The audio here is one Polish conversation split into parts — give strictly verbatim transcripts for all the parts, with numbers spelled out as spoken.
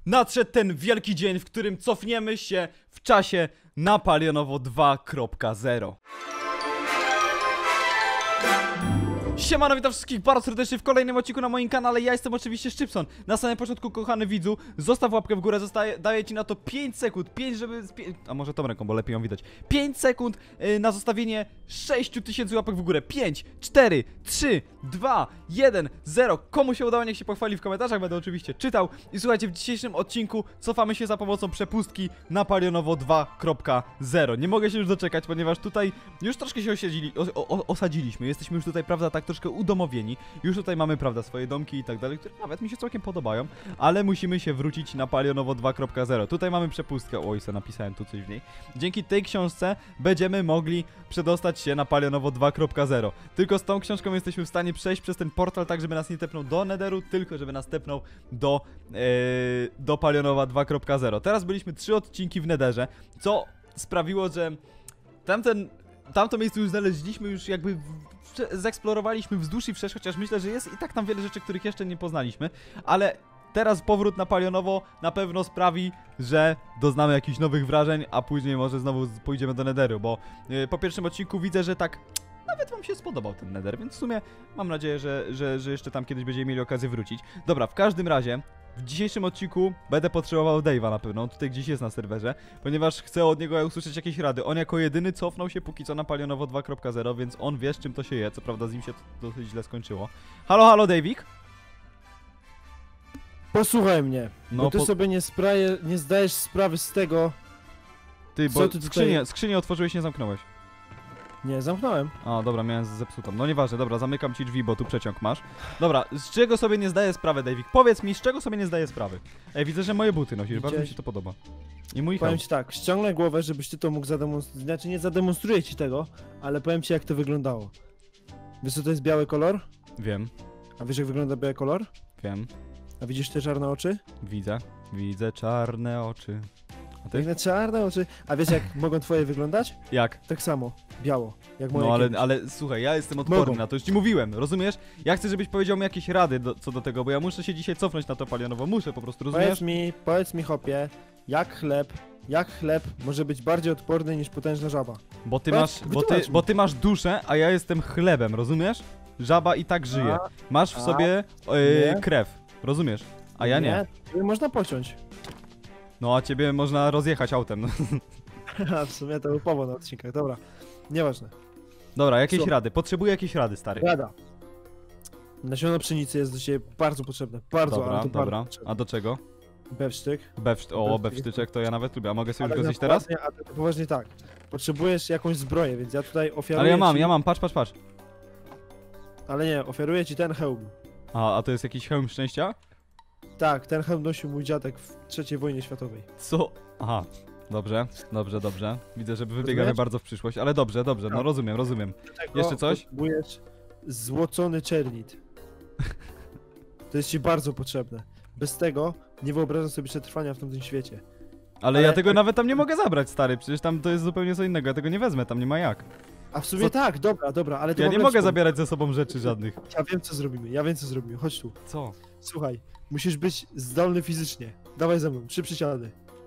Nadszedł ten wielki dzień, w którym cofniemy się w czasie na Palionowo dwa kropka zero. Siemano, witam wszystkich bardzo serdecznie w kolejnym odcinku na moim kanale. Ja jestem oczywiście Szczypson. Na samym początku, kochany widzu, zostaw łapkę w górę, zostaje, daję ci na to pięć sekund, pięć, żeby... A może tą ręką, bo lepiej ją widać. pięć sekund yy, na zostawienie sześć tysięcy łapek w górę. pięć, cztery, trzy, dwa, jeden, zero. Komu się udało, niech się pochwali w komentarzach, będę oczywiście czytał. I słuchajcie, w dzisiejszym odcinku cofamy się za pomocą przepustki na Palionowo dwa kropka zero. Nie mogę się już doczekać, ponieważ tutaj już troszkę się osiedzili, o, o, osadziliśmy. Jesteśmy już tutaj, prawda, tak troszkę udomowieni. Już tutaj mamy, prawda, swoje domki i tak dalej, które nawet mi się całkiem podobają, ale musimy się wrócić na Palionowo dwa kropka zero. Tutaj mamy przepustkę. Oj, se napisałem tu coś w niej. Dzięki tej książce będziemy mogli przedostać się na Palionowo dwa kropka zero. Tylko z tą książką jesteśmy w stanie przejść przez ten portal tak, żeby nas nie tepnął do Netheru, tylko żeby nas tepnął do, yy, do Palionowa dwa kropka zero. Teraz byliśmy trzy odcinki w Netherze, co sprawiło, że tamten, tamto miejsce już znaleźliśmy, już jakby zeksplorowaliśmy wzdłuż i wszerz, chociaż myślę, że jest i tak tam wiele rzeczy, których jeszcze nie poznaliśmy, ale teraz powrót na Palionowo na pewno sprawi, że doznamy jakichś nowych wrażeń, a później może znowu pójdziemy do Netheru, bo yy, po pierwszym odcinku widzę, że tak nawet wam się spodobał ten Nether, więc w sumie mam nadzieję, że, że, że jeszcze tam kiedyś będziemy mieli okazję wrócić. Dobra, w każdym razie w dzisiejszym odcinku będę potrzebował Dave'a na pewno, on tutaj gdzieś jest na serwerze, ponieważ chcę od niego usłyszeć jakieś rady. On jako jedyny cofnął się póki co na Palionowo dwa kropka zero, więc on wie, z czym to się je, co prawda z nim się to dosyć źle skończyło. Halo, halo, Davik? Posłuchaj mnie, No, bo ty po... sobie nie, spraje, nie zdajesz sprawy z tego. Ty, co bo ty tutaj... skrzynię, skrzynię otworzyłeś, nie zamknąłeś. Nie, zamknąłem. A, dobra, miałem zepsutą. No nieważne, dobra, zamykam ci drzwi, bo tu przeciąg masz. Dobra, z czego sobie nie zdaję sprawy, Davik? Powiedz mi, z czego sobie nie zdaję sprawy? Ej, widzę, że moje buty nosisz, Widziałeś? bardzo mi się to podoba. I mój Powiem hełm. ci tak, ściągnę głowę, żebyś ty to mógł zademonstrować. Znaczy nie zademonstruję ci tego, ale powiem ci, jak to wyglądało. Wiesz, co to jest biały kolor? Wiem, A wiesz, jak wygląda biały kolor? wiem, A widzisz te czarne oczy? widzę, widzę czarne oczy. A ty? Piękne czarne oczy. A wiesz, jak mogą twoje wyglądać? Jak? Tak samo, biało, jak moje No ale, kiedyś. ale słuchaj, ja jestem odporny Mogą. na to, już ci mówiłem, rozumiesz? Ja chcę, żebyś powiedział mi jakieś rady do, co do tego, bo ja muszę się dzisiaj cofnąć na to Palionowo, muszę po prostu, rozumiesz? Powiedz mi, powiedz mi, hopie, jak chleb, jak chleb może być bardziej odporny niż potężna żaba? Bo ty Powiedz, masz, bo ty, wytłumacz mi. bo ty masz duszę, a ja jestem chlebem, rozumiesz? Żaba i tak żyje. A, Masz w a, sobie yy, nie. krew, rozumiesz? A ja nie. Nie, można pociąć. No a ciebie można rozjechać autem. No. A w sumie to był powód na odcinkach, dobra. Nieważne. Dobra, jakieś Co? rady. Potrzebuję jakieś rady, stary. Rada. Nasiono pszenicy jest do ciebie bardzo potrzebne. Bardzo, Dobra, ale to dobra. bardzo potrzebne. A do czego? Bewsztyk. Bewszt o, Bewsztyk. bewsztyczek to ja nawet lubię. A mogę sobie Ale już go na zjeść teraz? poważnie, a to poważnie tak. Potrzebujesz jakąś zbroję, więc ja tutaj ofiaruję Ale ja mam, ci... ja mam, patrz, patrz, patrz. Ale nie, ofiaruję ci ten hełm. A, a to jest jakiś hełm szczęścia? Tak, ten hełm nosił mój dziadek w trzeciej wojnie światowej. Co? Aha. Dobrze, dobrze, dobrze. Widzę, że wybiegamy Rozumiesz? bardzo w przyszłość, ale dobrze, dobrze, no Tak. rozumiem, rozumiem. Do tego Jeszcze coś? Potrzebujesz złocony czernit. To jest ci bardzo potrzebne. Bez tego nie wyobrażam sobie przetrwania w tamtym świecie. Ale, Ale- ja tego nawet tam nie mogę zabrać, stary, przecież tam to jest zupełnie co innego, ja tego nie wezmę, tam nie ma jak. A w sumie Co- tak, dobra, dobra, ale to Ja w nie ogóle mogę wspomnę. zabierać ze sobą rzeczy żadnych. Ja wiem co zrobimy, ja wiem co zrobimy, chodź tu. Co? Słuchaj, musisz być zdolny fizycznie. Dawaj ze mną, trzy przysiady.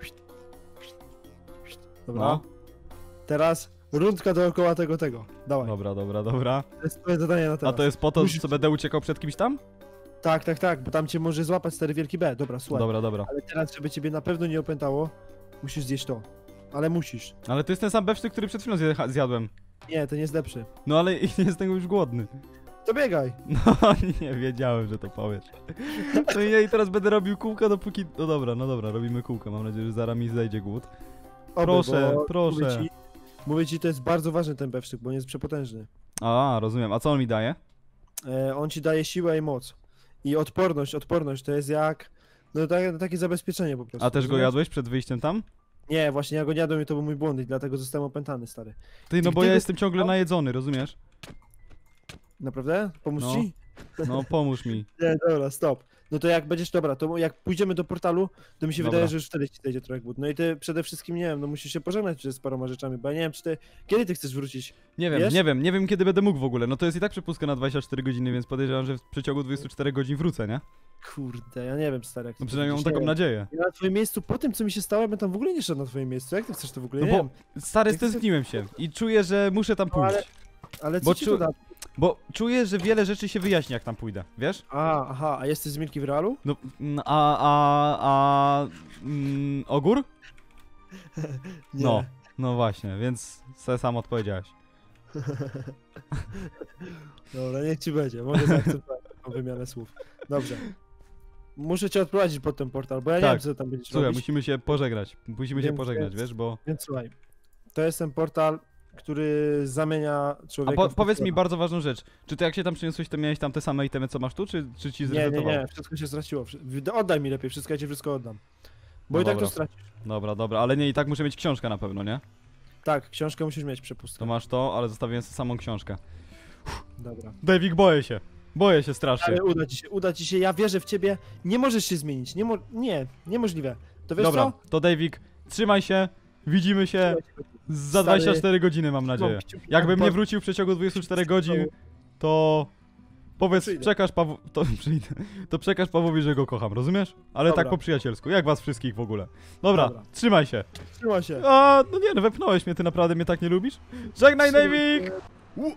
Dobra. No. Teraz rundka dookoła tego, tego. Dawaj. Dobra, dobra, dobra. To jest twoje zadanie na A teraz. to jest po to, Musisz- co będę uciekał przed kimś tam? Tak, tak, tak, bo tam cię może złapać stary wielki B. Dobra, słuchaj. Dobra, dobra. Ale teraz, żeby ciebie na pewno nie opętało, musisz zjeść to. Ale musisz. Ale to jest ten sam bewsztyk, który przed chwilą zje- zjadłem. Nie, to nie jest lepszy. No ale i nie jestem już głodny. To biegaj. No nie wiedziałem, że to powiesz. No i ja i teraz będę robił kółka dopóki... No dobra, no dobra, robimy kółko. Mam nadzieję, że zaraz mi zejdzie głód. Oby, Proszę, bo proszę. Mówię ci, mówię ci, to jest bardzo ważny ten bewsztyk, bo on jest przepotężny. A, rozumiem. A co on mi daje? E, on ci daje siłę i moc. I odporność, odporność to jest jak... No tak, takie zabezpieczenie po prostu. A też go rozumiesz? jadłeś przed wyjściem tam? Nie, właśnie ja go nie jadłem i to był mój błąd i dlatego zostałem opętany, stary. Ty, no bo Gdyby- ja jestem ciągle najedzony, rozumiesz? Naprawdę? Pomóc No. ci? No pomóż mi. Nie, dobra, stop. No to jak będziesz, dobra, to jak pójdziemy do portalu, to mi się Dobra. wydaje, że już wtedy ci zejdzie trochę głód. No i ty przede wszystkim, nie wiem, no musisz się pożegnać z paroma rzeczami, bo ja nie wiem, czy ty, kiedy ty chcesz wrócić? Nie wiem, Wiesz? nie wiem, nie wiem kiedy będę mógł w ogóle. No to jest i tak przepustka na dwadzieścia cztery godziny, więc podejrzewam, że w przeciągu dwudziestu czterech godzin wrócę, nie? Kurde, ja nie wiem, stary, jak No ty przynajmniej mam wrócisz, taką nie wiem. nadzieję. Ja na twoim miejscu, po tym, co mi się stało, ja bym tam w ogóle nie szedł na twoim miejscu. Jak ty chcesz to w ogóle? No Nie bo, wiem. stary, Jak ty- stęskniłem się i czuję, że muszę tam No ale- pójść. Ale co Bo ci czu- to da? Bo czuję, że wiele rzeczy się wyjaśni, jak tam pójdę, wiesz? A, aha, a jesteś z Milki w realu? No, mm, a, a, a... Mm, ogór? Nie. No, no właśnie, więc se sam odpowiedziałeś. Dobra, niech ci będzie, mogę zaakceptować taką wymianę słów. Dobrze. Muszę cię odprowadzić pod ten portal, bo ja nie Tak. wiem, co tam będziesz Słuchaj, robić. musimy się pożegnać. Musimy się Więc- pożegnać, więc- wiesz, bo... Więc słuchaj, to jest ten portal, który zamienia A człowieka po, w powiedz mi potwora. bardzo ważną rzecz. Czy ty jak się tam przeniosłeś, to miałeś tam te same itemy, co masz tu, czy, czy ci Nie, nie, zresetowało? nie, wszystko się straciło. Wszy- wy- Oddaj mi lepiej wszystko, ja ci wszystko oddam. Bo No i tak dobra. to stracisz. Dobra, dobra, ale nie, i tak muszę mieć książkę na pewno, nie? Tak, książkę musisz mieć przepustkę. To masz to, ale zostawiłem sobie samą książkę. Dobra. Davik, boję się. Boję się strasznie. Ale uda ci się, uda ci się, ja wierzę w ciebie, nie możesz się zmienić, nie, mo nie, niemożliwe. To wiesz Dobra, co? to Davik, trzymaj się, widzimy się za Stary, dwadzieścia cztery godziny, mam nadzieję. Mam kciuki, Jakbym mam nie wrócił w przeciągu dwudziestu czterech godzin, to... Powiedz, Przyjdę. przekaż Pawu... To, przyjdę. To przekaż Pawłowi, że go kocham, rozumiesz? Ale Dobra. tak po przyjacielsku, jak was wszystkich w ogóle. Dobra, Dobra. trzymaj się. Trzymaj się. A, no nie, no wepchnąłeś mnie, ty naprawdę mnie tak nie lubisz? Żegnaj, Trzymaj Davik! się. U...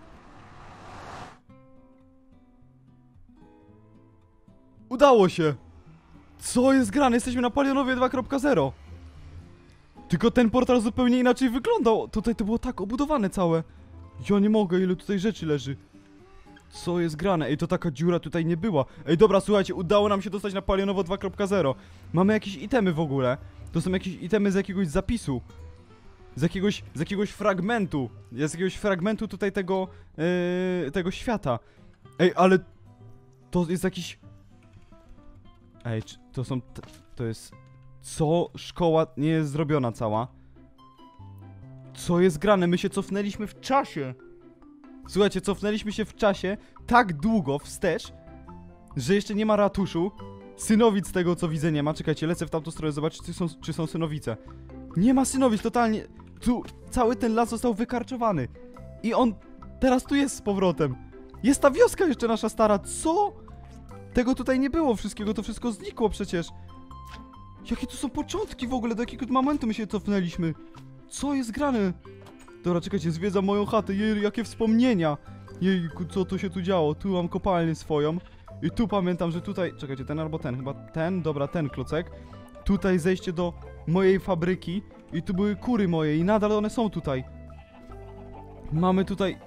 Udało się! Co jest grane? Jesteśmy na Palionowie dwa kropka zero. Tylko ten portal zupełnie inaczej wyglądał. Tutaj to było tak obudowane całe. Ja nie mogę, ile tutaj rzeczy leży. Co jest grane? Ej, to taka dziura tutaj nie była. Ej, dobra, słuchajcie, udało nam się dostać na Palionowo dwa kropka zero. Mamy jakieś itemy w ogóle. To są jakieś itemy z jakiegoś zapisu. Z jakiegoś, z jakiegoś fragmentu. Z jakiegoś fragmentu tutaj tego, yy, tego świata. Ej, ale to jest jakiś... Ej, czy to są... T to jest... Co? Szkoła nie jest zrobiona cała. Co jest grane? My się cofnęliśmy w czasie. Słuchajcie, cofnęliśmy się w czasie tak długo wstecz, że jeszcze nie ma ratuszu. Synowic z tego co widzę nie ma. Czekajcie, lecę w tamtą stronę, zobaczyć czy są, czy są synowice. Nie ma synowic, totalnie. Tu cały ten las został wykarczowany. I on teraz tu jest z powrotem. Jest ta wioska jeszcze nasza stara. Co? Tego tutaj nie było wszystkiego, to wszystko znikło przecież. Jakie to są początki w ogóle, do jakiego momentu my się cofnęliśmy? Co jest grane? Dobra, czekajcie, zwiedzam moją chatę, jej, jakie wspomnienia. Jejku, co tu się tu działo? Tu mam kopalnię swoją. I tu pamiętam, że tutaj... Czekajcie, ten albo ten, chyba ten, dobra, ten klocek. Tutaj zejście do mojej fabryki. I tu były kury moje i nadal one są tutaj. Mamy tutaj...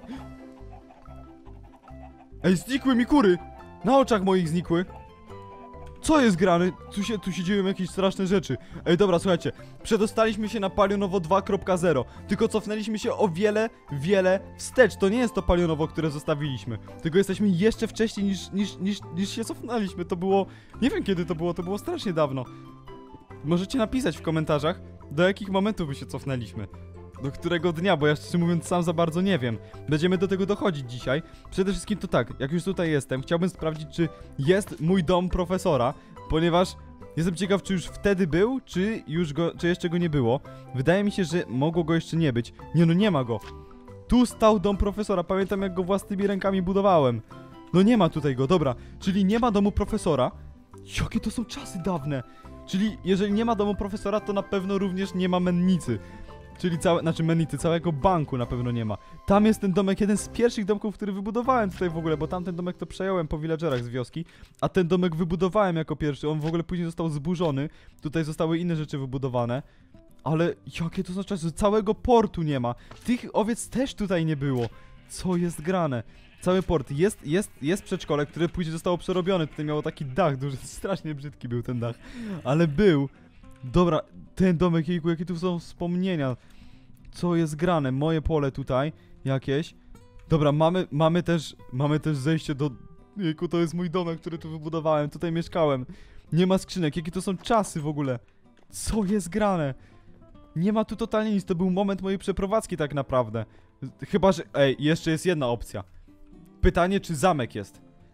Ej, znikły mi kury! Na oczach moich znikły. Co jest grane? Tu się, tu się dzieją jakieś straszne rzeczy. Ej, dobra, słuchajcie. Przedostaliśmy się na Palionowo dwa kropka zero. Tylko cofnęliśmy się o wiele, wiele wstecz. To nie jest to Palionowo, które zostawiliśmy. Tylko jesteśmy jeszcze wcześniej niż, niż, niż, niż się cofnęliśmy. To było... Nie wiem kiedy to było, to było strasznie dawno. Możecie napisać w komentarzach, do jakich momentów my się cofnęliśmy. Do którego dnia, bo ja szczerze mówiąc sam za bardzo nie wiem. Będziemy do tego dochodzić dzisiaj. Przede wszystkim to tak, jak już tutaj jestem, chciałbym sprawdzić, czy jest mój dom profesora, ponieważ jestem ciekaw, czy już wtedy był, czy już go, czy jeszcze go nie było. Wydaje mi się, że mogło go jeszcze nie być. Nie no, nie ma go. Tu stał dom profesora, pamiętam jak go własnymi rękami budowałem. No nie ma tutaj go, dobra. Czyli nie ma domu profesora. Jakie to są czasy dawne. Czyli jeżeli nie ma domu profesora, to na pewno również nie ma mennicy. Czyli całe, znaczy mennicy, całego banku na pewno nie ma. Tam jest ten domek, jeden z pierwszych domków, który wybudowałem tutaj w ogóle, bo tamten domek to przejąłem po villagerach z wioski, a ten domek wybudowałem jako pierwszy, on w ogóle później został zburzony, tutaj zostały inne rzeczy wybudowane, ale jakie to są czasy, całego portu nie ma, tych owiec też tutaj nie było, co jest grane? Cały port, jest, jest, jest przedszkole, które później zostało przerobione, tutaj miało taki dach duży, strasznie brzydki był ten dach, ale był. Dobra, ten domek, jejku, jakie tu są wspomnienia. Co jest grane? Moje pole tutaj, jakieś. Dobra, mamy, mamy też, mamy też zejście do... Jejku, to jest mój domek, który tu wybudowałem, tutaj mieszkałem. Nie ma skrzynek, jakie to są czasy w ogóle. Co jest grane? Nie ma tu totalnie nic, to był moment mojej przeprowadzki tak naprawdę. Chyba, że... Ej, jeszcze jest jedna opcja. Pytanie, czy zamek jest.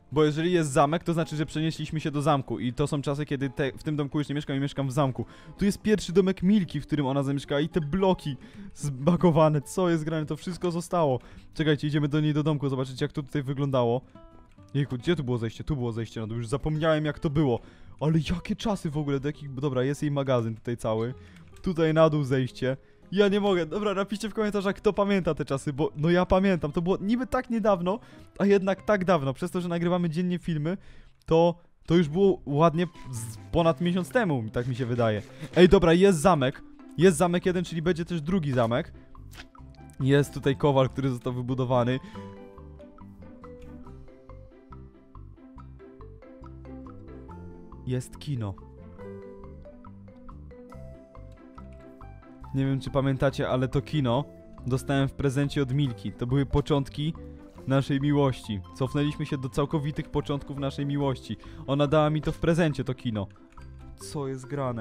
Bo jeżeli jest zamek, to znaczy, że przenieśliśmy się do zamku. I to są czasy, kiedy te, w tym domku już nie mieszkam i mieszkam w zamku. Tu jest pierwszy domek Milki, w którym ona zamieszkała. I te bloki zbagowane. Co jest grane? To wszystko zostało. Czekajcie, idziemy do niej do domku, zobaczyć jak to tutaj wyglądało. Jejku, gdzie tu było zejście? Tu było zejście na dół. Już zapomniałem jak to było. Ale jakie czasy w ogóle, do jakich... Dobra, jest jej magazyn tutaj cały. Tutaj na dół zejście. Ja nie mogę. Dobra, napiszcie w komentarzach, kto pamięta te czasy, bo no ja pamiętam. To było niby tak niedawno, a jednak tak dawno. Przez to, że nagrywamy dziennie filmy, to to już było ładnie z ponad miesiąc temu, tak mi się wydaje. Ej, dobra, jest zamek. Jest zamek jeden, czyli będzie też drugi zamek. Jest tutaj kowal, który został wybudowany. Jest kino. Nie wiem, czy pamiętacie, ale to kino dostałem w prezencie od Milki. To były początki naszej miłości. Cofnęliśmy się do całkowitych początków naszej miłości. Ona dała mi to w prezencie, to kino. Co jest grane?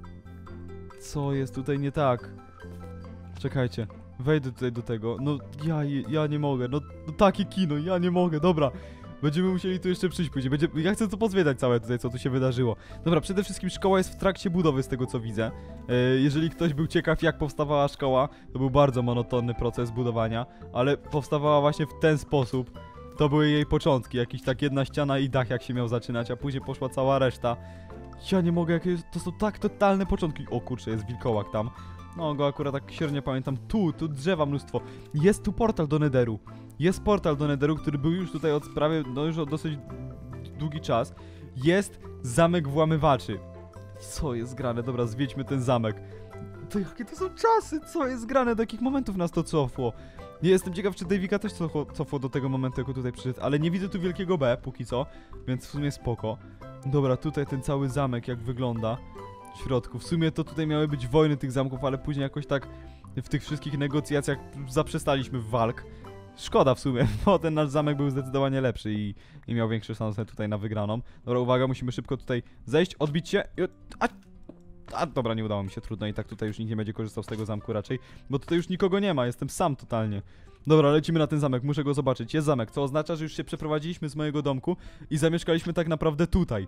Co jest tutaj nie tak? Czekajcie. Wejdę tutaj do tego. No, ja, ja nie mogę. No, no takie kino, ja nie mogę. Dobra. Będziemy musieli tu jeszcze przyjść później. Będzie... Ja chcę to pozwiedzać całe tutaj, co tu się wydarzyło. Dobra, przede wszystkim szkoła jest w trakcie budowy, z tego co widzę. E, jeżeli ktoś był ciekaw, jak powstawała szkoła, to był bardzo monotonny proces budowania, ale powstawała właśnie w ten sposób. To były jej początki, jakiś tak jedna ściana i dach, jak się miał zaczynać, a później poszła cała reszta. Ja nie mogę, jakie... to są tak totalne początki. O kurczę, jest wilkołak tam. No, go akurat tak średnio pamiętam. Tu, tu drzewa mnóstwo. Jest tu portal do Netheru. Jest portal do Netheru, który był już tutaj od prawie, no już od dosyć długi czas. Jest zamek włamywaczy. Co jest grane? Dobra, zwiedźmy ten zamek. To jakie to są czasy? Co jest grane? Do jakich momentów nas to cofło? Nie jestem ciekaw, czy Davika też cofło, cofło do tego momentu, jak tutaj przyszedł. Ale nie widzę tu wielkiego B, póki co. Więc w sumie spoko. Dobra, tutaj ten cały zamek, jak wygląda w środku. W sumie to tutaj miały być wojny tych zamków, ale później jakoś tak w tych wszystkich negocjacjach zaprzestaliśmy walk. Szkoda w sumie, bo ten nasz zamek był zdecydowanie lepszy i, i miał większe szanse tutaj na wygraną. Dobra, uwaga, musimy szybko tutaj zejść, odbić się. A, a dobra, nie udało mi się, trudno i tak tutaj już nikt nie będzie korzystał z tego zamku raczej, bo tutaj już nikogo nie ma, jestem sam totalnie. Dobra, lecimy na ten zamek, muszę go zobaczyć. Jest zamek, co oznacza, że już się przeprowadziliśmy z mojego domku i zamieszkaliśmy tak naprawdę tutaj.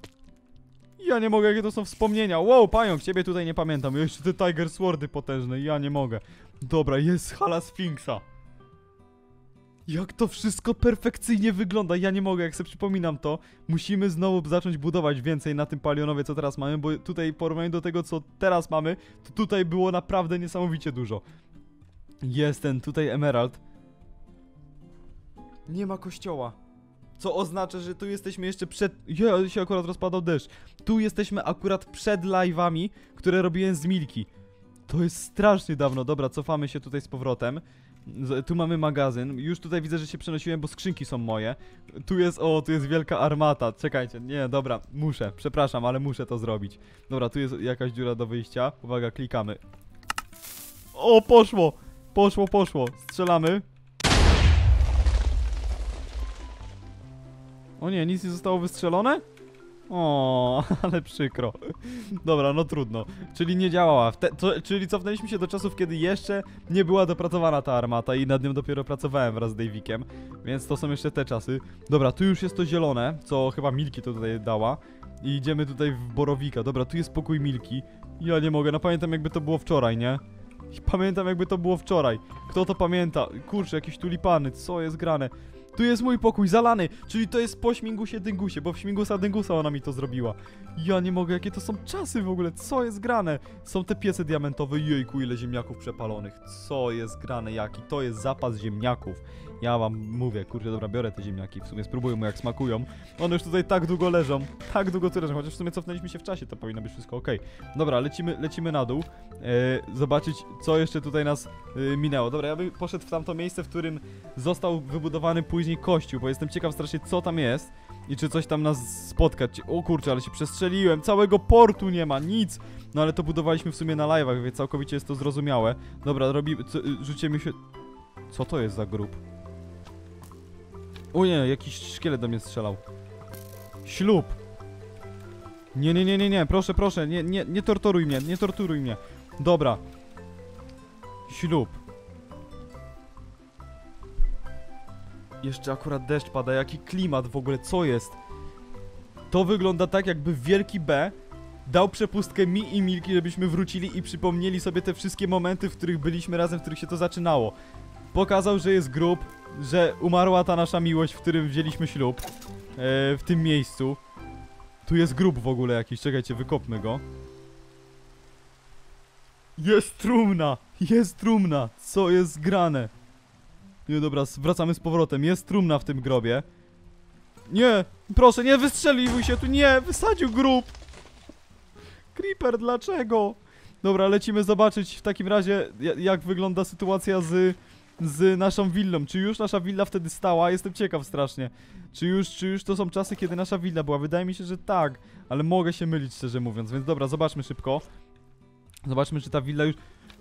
Ja nie mogę, jakie to są wspomnienia. Wow, pająk, ciebie tutaj nie pamiętam. Jeszcze te Tiger Swordy potężne, ja nie mogę. Dobra, jest hala Sfinksa. Jak to wszystko perfekcyjnie wygląda, ja nie mogę, jak sobie przypominam to. Musimy znowu zacząć budować więcej na tym palionowie, co teraz mamy, bo tutaj w porównaniu do tego, co teraz mamy, to tutaj było naprawdę niesamowicie dużo. Jest ten tutaj emerald. Nie ma kościoła. Co oznacza, że tu jesteśmy jeszcze przed... Ja, się akurat rozpadał deszcz. Tu jesteśmy akurat przed live'ami, które robiłem z Milki. To jest strasznie dawno. Dobra, cofamy się tutaj z powrotem. Z, tu mamy magazyn. Już tutaj widzę, że się przenosiłem, bo skrzynki są moje. Tu jest... O, tu jest wielka armata. Czekajcie. Nie, dobra. Muszę. Przepraszam, ale muszę to zrobić. Dobra, tu jest jakaś dziura do wyjścia. Uwaga, klikamy. O, poszło! Poszło, poszło. Strzelamy. O nie, nic nie zostało wystrzelone? O, ale przykro. Dobra, no trudno. Czyli nie działała. Te, to, czyli cofnęliśmy się do czasów, kiedy jeszcze nie była dopracowana ta armata i nad nią dopiero pracowałem wraz z Davikiem. Więc to są jeszcze te czasy. Dobra, tu już jest to zielone, co chyba Milki to tutaj dała. I idziemy tutaj w Borowika. Dobra, tu jest pokój Milki. Ja nie mogę, no pamiętam jakby to było wczoraj, nie? Pamiętam jakby to było wczoraj. Kto to pamięta? Kurczę, jakieś tulipany, co jest grane? Tu jest mój pokój zalany, czyli to jest po Śmigusie Dyngusie, bo w Śmigusa Dyngusa ona mi to zrobiła. Ja nie mogę, jakie to są czasy w ogóle, co jest grane? Są te piece diamentowe, jejku, ile ziemniaków przepalonych. Co jest grane, jaki to jest zapas ziemniaków. Ja wam mówię, kurczę, dobra, biorę te ziemniaki, w sumie spróbuję mu jak smakują. One już tutaj tak długo leżą, tak długo tu leżą, chociaż w sumie cofnęliśmy się w czasie, to powinno być wszystko ok. Dobra, lecimy, lecimy na dół, e, zobaczyć, co jeszcze tutaj nas e, minęło. Dobra, ja bym poszedł w tamto miejsce, w którym został wybudowany później kościół, bo jestem ciekaw strasznie, co tam jest i czy coś tam nas spotkać. O kurczę, ale się przestrzeliłem, całego portu nie ma, nic. No ale to budowaliśmy w sumie na live'ach, więc całkowicie jest to zrozumiałe. Dobra, robimy, rzucimy się... Co to jest za grób? O nie, jakiś szkielet do mnie strzelał. Ślub. Nie, nie, nie, nie, nie, proszę, proszę, nie, nie, nie torturuj mnie, nie torturuj mnie. Dobra. Ślub. Jeszcze akurat deszcz pada, jaki klimat w ogóle, co jest? To wygląda tak, jakby Wielki B dał przepustkę mi i Milki, żebyśmy wrócili i przypomnieli sobie te wszystkie momenty, w których byliśmy razem, w których się to zaczynało. Pokazał, że jest grób, że umarła ta nasza miłość, w którym wzięliśmy ślub. E, w tym miejscu. Tu jest grób w ogóle jakiś, czekajcie, wykopmy go. Jest trumna! Jest trumna! Co jest grane? Nie, dobra, wracamy z powrotem. Jest trumna w tym grobie. Nie! Proszę, nie wystrzeliwuj się tu! Nie! Wysadził grób! Creeper, dlaczego? Dobra, lecimy zobaczyć w takim razie, jak wygląda sytuacja z, z naszą willą. Czy już nasza willa wtedy stała? Jestem ciekaw strasznie. Czy już, czy już to są czasy, kiedy nasza willa była? Wydaje mi się, że tak, ale mogę się mylić, szczerze mówiąc. Więc dobra, zobaczmy szybko. Zobaczmy, czy ta willa już...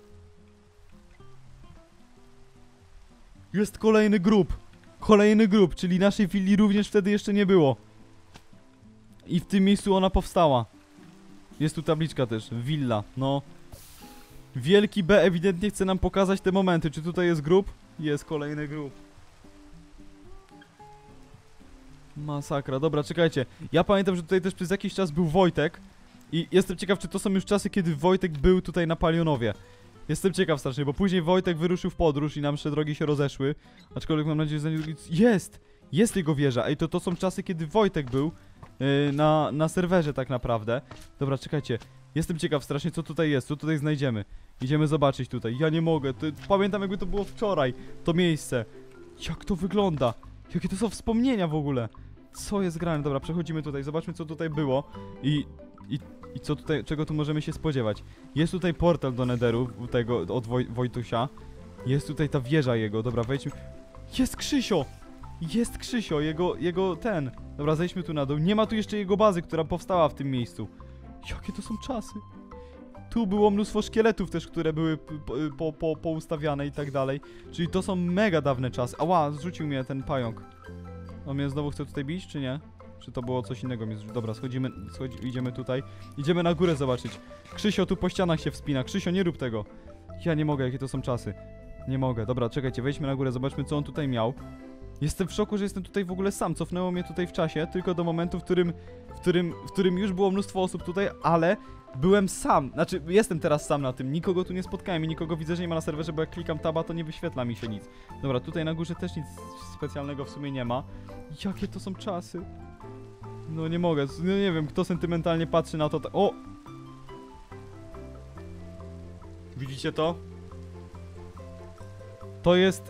Jest kolejny grób. Kolejny grób, czyli naszej willi również wtedy jeszcze nie było. I w tym miejscu ona powstała. Jest tu tabliczka też, willa, no. Wielki B ewidentnie chce nam pokazać te momenty. Czy tutaj jest grób? Jest kolejny grób. Masakra, dobra, czekajcie. Ja pamiętam, że tutaj też przez jakiś czas był Wojtek. I jestem ciekaw, czy to są już czasy, kiedy Wojtek był tutaj na Palionowie. Jestem ciekaw strasznie, bo później Wojtek wyruszył w podróż i nam nasze drogi się rozeszły. Aczkolwiek mam nadzieję, że za niedługo... Jest! Jest jego wieża. Ej, to to są czasy, kiedy Wojtek był yy, na, na serwerze tak naprawdę. Dobra, czekajcie. Jestem ciekaw strasznie, co tutaj jest, co tutaj znajdziemy. Idziemy zobaczyć tutaj. Ja nie mogę. To, pamiętam, jakby to było wczoraj. To miejsce. Jak to wygląda? Jakie to są wspomnienia w ogóle? Co jest grane? Dobra, przechodzimy tutaj. Zobaczmy, co tutaj było. I... i I co tutaj, czego tu możemy się spodziewać? Jest tutaj portal do Netheru, tego, od Woj, Wojtusia. Jest tutaj ta wieża jego, dobra, wejdźmy. Jest Krzysio! Jest Krzysio, jego, jego ten. Dobra, zejdźmy tu na dół. Nie ma tu jeszcze jego bazy, która powstała w tym miejscu. Jakie to są czasy? Tu było mnóstwo szkieletów też, które były po, po, poustawiane i tak dalej. Czyli to są mega dawne czasy. Ała, zrzucił mnie ten pająk. On mnie znowu chce tutaj bić, czy nie? Czy to było coś innego? Dobra, schodzimy, schodzi, idziemy tutaj. Idziemy na górę zobaczyć. Krzysio tu po ścianach się wspina. Krzysio, nie rób tego. Ja nie mogę, jakie to są czasy. Nie mogę. Dobra, czekajcie, wejdźmy na górę, zobaczmy, co on tutaj miał. Jestem w szoku, że jestem tutaj w ogóle sam. Cofnęło mnie tutaj w czasie, tylko do momentu, w którym, w którym, w którym już było mnóstwo osób tutaj, ale byłem sam. Znaczy, jestem teraz sam na tym. Nikogo tu nie spotkałem i nikogo widzę, że nie ma na serwerze, bo jak klikam taba, to nie wyświetla mi się nic. Dobra, tutaj na górze też nic specjalnego w sumie nie ma. Jakie to są czasy? No nie mogę, no nie wiem, kto sentymentalnie patrzy na to. O! Widzicie to? To jest...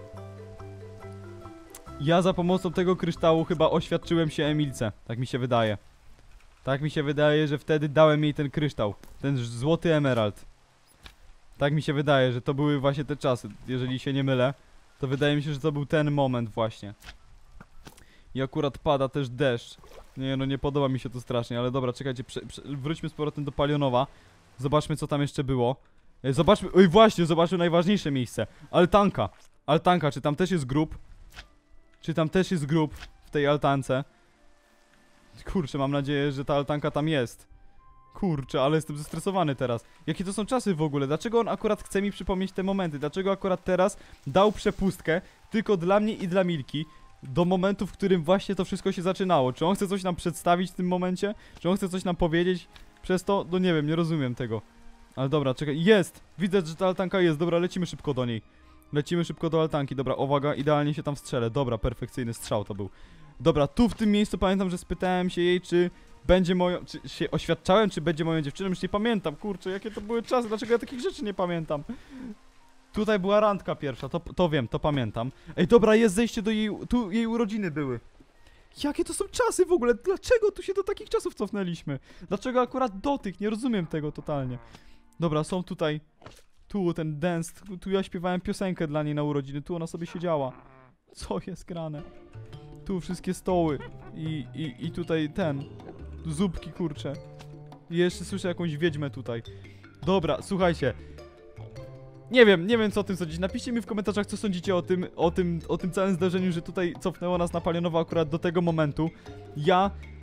Ja za pomocą tego kryształu chyba oświadczyłem się Emilce. Tak mi się wydaje. Tak mi się wydaje, że wtedy dałem jej ten kryształ. Ten złoty emerald. Tak mi się wydaje, że to były właśnie te czasy. Jeżeli się nie mylę, to wydaje mi się, że to był ten moment właśnie. I akurat pada też deszcz. Nie no, nie podoba mi się to strasznie, ale dobra, czekajcie, prze, prze, wróćmy z powrotem do Palionowa. Zobaczmy, co tam jeszcze było. E, zobaczmy, oj właśnie, zobaczmy najważniejsze miejsce. Altanka. Altanka, czy tam też jest grób? Czy tam też jest grób w tej altance? Kurczę, mam nadzieję, że ta altanka tam jest. Kurczę, ale jestem zestresowany teraz. Jakie to są czasy w ogóle? Dlaczego on akurat chce mi przypomnieć te momenty? Dlaczego akurat teraz dał przepustkę tylko dla mnie i dla Milki? Do momentu, w którym właśnie to wszystko się zaczynało. Czy on chce coś nam przedstawić w tym momencie? Czy on chce coś nam powiedzieć przez to? No nie wiem, nie rozumiem tego. Ale dobra, czekaj, jest! Widzę, że ta altanka jest, dobra, lecimy szybko do niej. Lecimy szybko do altanki, dobra, uwaga, idealnie się tam strzelę. Dobra, perfekcyjny strzał to był. Dobra, tu w tym miejscu pamiętam, że spytałem się jej, czy będzie moją... Czy się oświadczałem, czy będzie moją dziewczyną, już nie pamiętam, kurczę, jakie to były czasy, dlaczego ja takich rzeczy nie pamiętam? Tutaj była randka pierwsza, to, to wiem, to pamiętam. Ej, dobra, jest zejście do jej... Tu jej urodziny były. Jakie to są czasy w ogóle? Dlaczego tu się do takich czasów cofnęliśmy? Dlaczego akurat do tych? Nie rozumiem tego totalnie. Dobra, są tutaj... Tu ten dance, tu, tu ja śpiewałem piosenkę dla niej na urodziny, tu ona sobie siedziała. Co jest grane? Tu wszystkie stoły. I, i, i tutaj ten... Zupki, kurcze. I jeszcze słyszę jakąś wiedźmę tutaj. Dobra, słuchajcie. Nie wiem, nie wiem co o tym sądzić. Napiszcie mi w komentarzach, co sądzicie o tym, o tym, o tym całym zdarzeniu, że tutaj cofnęło nas na Palionowo akurat do tego momentu. Ja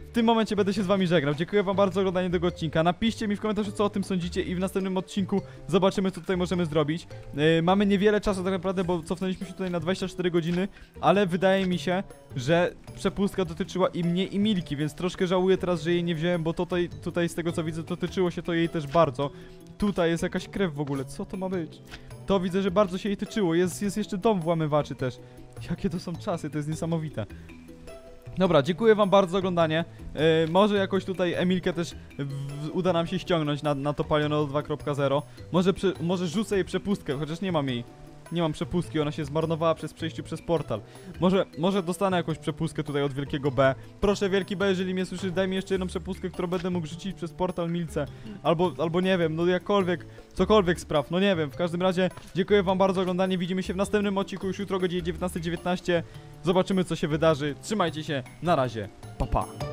w tym momencie będę się z wami żegnał. Dziękuję wam bardzo za oglądanie tego odcinka. Napiszcie mi w komentarzu, co o tym sądzicie i w następnym odcinku zobaczymy, co tutaj możemy zrobić. Yy, mamy niewiele czasu tak naprawdę, bo cofnęliśmy się tutaj na dwadzieścia cztery godziny, ale wydaje mi się, że przepustka dotyczyła i mnie, i Milki, więc troszkę żałuję teraz, że jej nie wziąłem, bo tutaj, tutaj z tego co widzę, dotyczyło się to jej też bardzo. Tutaj jest jakaś krew w ogóle, co to ma być? To widzę, że bardzo się jej tyczyło, jest, jest jeszcze dom włamywaczy też. Jakie to są czasy, to jest niesamowite. Dobra, dziękuję wam bardzo za oglądanie. Yy, może jakoś tutaj Emilkę też w, uda nam się ściągnąć na, na to Palionodo dwa kropka zero. Może, prze, może rzucę jej przepustkę, chociaż nie mam jej. Nie mam przepustki, ona się zmarnowała przez przejściu przez portal. Może, może dostanę jakąś przepustkę tutaj od Wielkiego B. Proszę Wielki B, jeżeli mnie słyszysz, daj mi jeszcze jedną przepustkę, którą będę mógł rzucić przez portal Milce. Albo, albo nie wiem, no jakkolwiek, cokolwiek spraw, no nie wiem. W każdym razie dziękuję wam bardzo za oglądanie, widzimy się w następnym odcinku już jutro o godzinie dziewiętnastej dziewiętnaście. Zobaczymy, co się wydarzy. Trzymajcie się, na razie, pa pa.